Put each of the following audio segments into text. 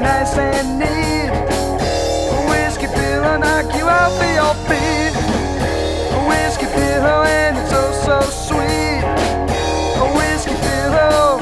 nice and neat. A whiskey pillow knock you off of your feet. A whiskey pillow and it's oh so sweet. A whiskey pillow.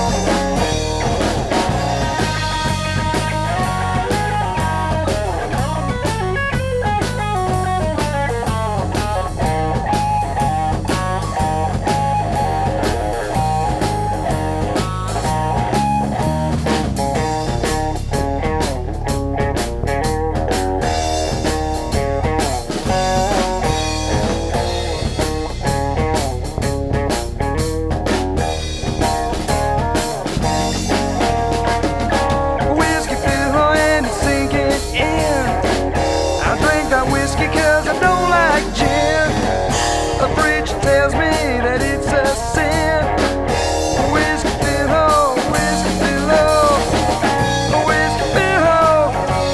Cause I don't like gin. The preacher tells me that it's a sin. A whiskey pillow, a whiskey pillow, a whiskey pillow,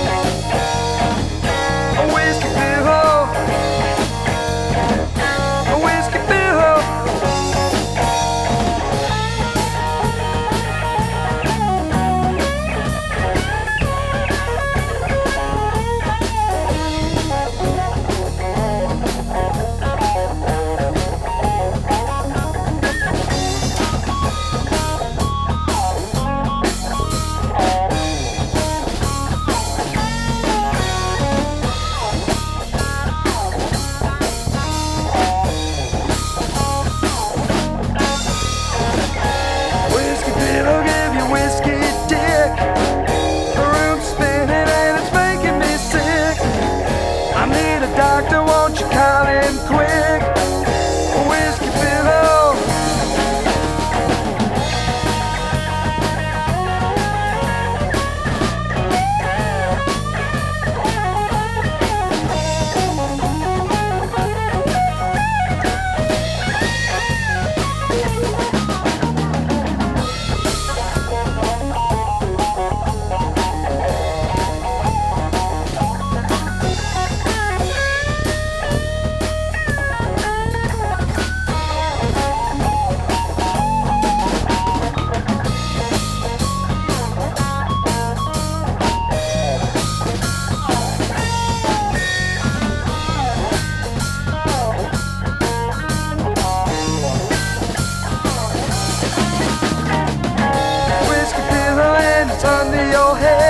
a whiskey pillow, a whiskey pillow. Doctor, won't you call him quick? A whiskey pillow. Under your head.